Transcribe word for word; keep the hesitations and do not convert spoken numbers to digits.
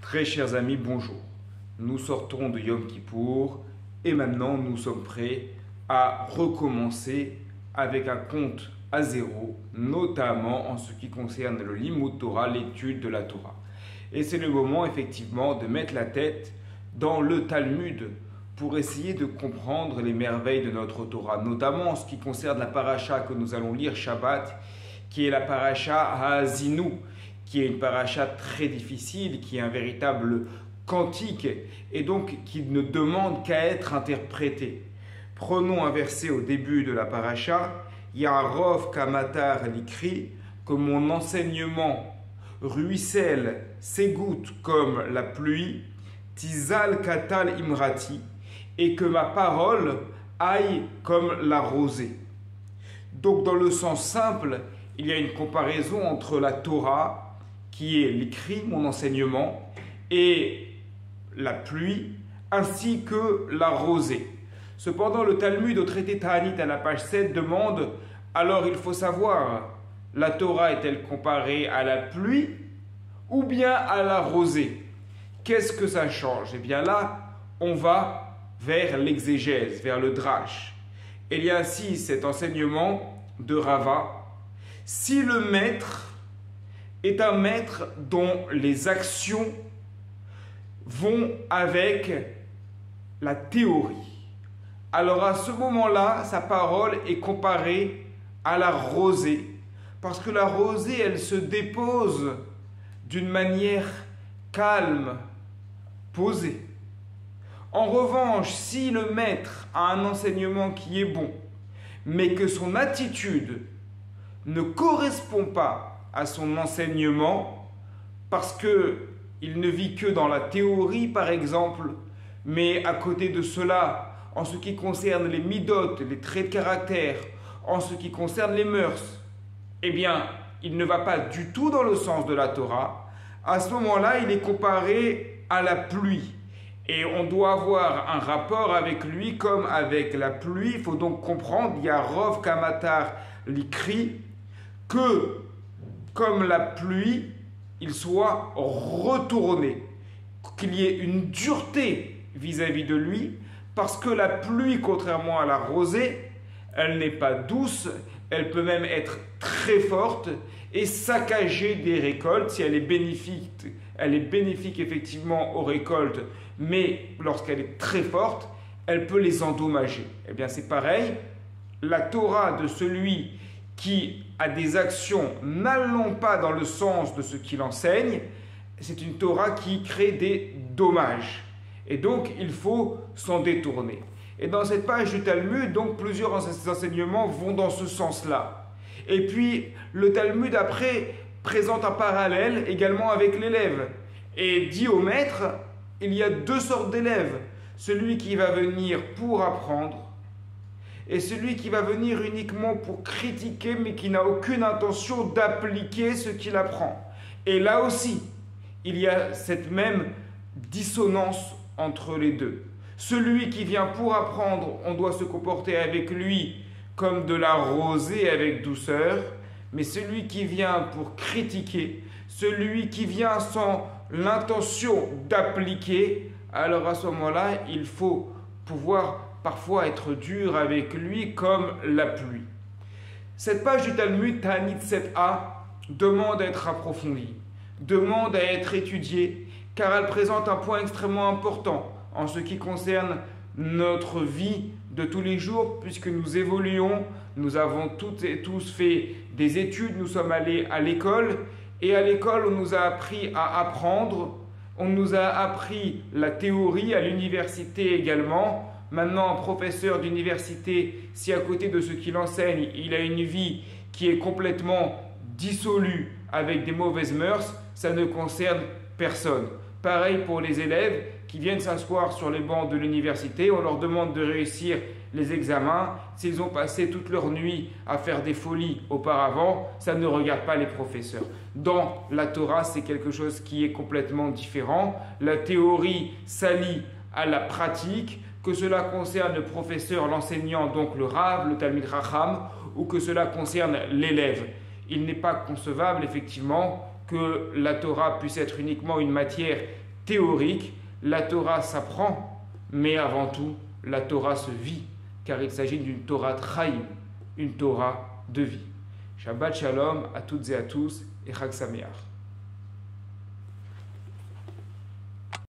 Très chers amis, bonjour. Nous sortons de Yom Kippour et maintenant nous sommes prêts à recommencer avec un compte à zéro, notamment en ce qui concerne le Limud Torah, l'étude de la Torah. Et c'est le moment effectivement de mettre la tête dans le Talmud pour essayer de comprendre les merveilles de notre Torah, notamment en ce qui concerne la paracha que nous allons lire Shabbat, qui est la paracha Haazinu, qui est une paracha très difficile, qui est un véritable cantique et donc qui ne demande qu'à être interprété. Prenons un verset au début de la paracha, Yarov Kamatar l'ikri, que mon enseignement ruisselle, s'égoutte comme la pluie, Tizal Katal Imrati, et que ma parole aille comme la rosée. Donc dans le sens simple, il y a une comparaison entre la Torah, qui est l'écrit, mon enseignement, et la pluie, ainsi que la rosée. Cependant, le Talmud au traité Ta'anit à la page sept demande, alors il faut savoir, la Torah est-elle comparée à la pluie ou bien à la rosée? Qu'est-ce que ça change? Eh bien là, on va vers l'exégèse, vers le drash. Il y a ainsi cet enseignement de Rava. Si le maître est un maître dont les actions vont avec la théorie, alors à ce moment-là, sa parole est comparée à la rosée, parce que la rosée, elle se dépose d'une manière calme, posée. En revanche, si le maître a un enseignement qui est bon, mais que son attitude ne correspond pas à son enseignement, parce qu'il ne vit que dans la théorie, par exemple, mais à côté de cela, en ce qui concerne les midotes, les traits de caractère, en ce qui concerne les mœurs, eh bien, il ne va pas du tout dans le sens de la Torah. À ce moment-là, il est comparé à la pluie. Et on doit avoir un rapport avec lui comme avec la pluie. Il faut donc comprendre, il y a Rov Kamatar l'ikri, que comme la pluie, il soit retourné, qu'il y ait une dureté vis-à-vis de lui, parce que la pluie, contrairement à la rosée, elle n'est pas douce, elle peut même être très forte et saccager des récoltes. Si elle est bénéfique, elle est bénéfique effectivement aux récoltes, mais lorsqu'elle est très forte, elle peut les endommager. Eh bien c'est pareil, la Torah de celui qui a des actions n'allant pas dans le sens de ce qu'il enseigne, c'est une Torah qui crée des dommages. Et donc, il faut s'en détourner. Et dans cette page du Talmud, donc, plusieurs enseignements vont dans ce sens-là. Et puis, le Talmud, après, présente un parallèle également avec l'élève. Et dit au maître, il y a deux sortes d'élèves. Celui qui va venir pour apprendre, et celui qui va venir uniquement pour critiquer, mais qui n'a aucune intention d'appliquer ce qu'il apprend. Et là aussi, il y a cette même dissonance entre les deux. Celui qui vient pour apprendre, on doit se comporter avec lui comme de la rosée avec douceur, mais celui qui vient pour critiquer, celui qui vient sans l'intention d'appliquer, alors à ce moment-là, il faut pouvoir parfois être dur avec lui comme la pluie. Cette page du Talmud, Ta'anit sept a, demande à être approfondie, demande à être étudiée, car elle présente un point extrêmement important en ce qui concerne notre vie de tous les jours, puisque nous évoluons, nous avons toutes et tous fait des études, nous sommes allés à l'école, et à l'école on nous a appris à apprendre, on nous a appris la théorie, à l'université également. Maintenant, un professeur d'université, si à côté de ce qu'il enseigne, il a une vie qui est complètement dissolue avec des mauvaises mœurs, ça ne concerne personne. Pareil pour les élèves qui viennent s'asseoir sur les bancs de l'université, on leur demande de réussir les examens. S'ils ont passé toute leur nuit à faire des folies auparavant, ça ne regarde pas les professeurs. Dans la Torah, c'est quelque chose qui est complètement différent. La théorie s'allie à la pratique, que cela concerne le professeur, l'enseignant, donc le Rav, le Talmid Racham, ou que cela concerne l'élève. Il n'est pas concevable, effectivement, que la Torah puisse être uniquement une matière théorique. La Torah s'apprend, mais avant tout, la Torah se vit, car il s'agit d'une Torah Chaim, une Torah de vie. Shabbat Shalom à toutes et à tous et Chag Sameach.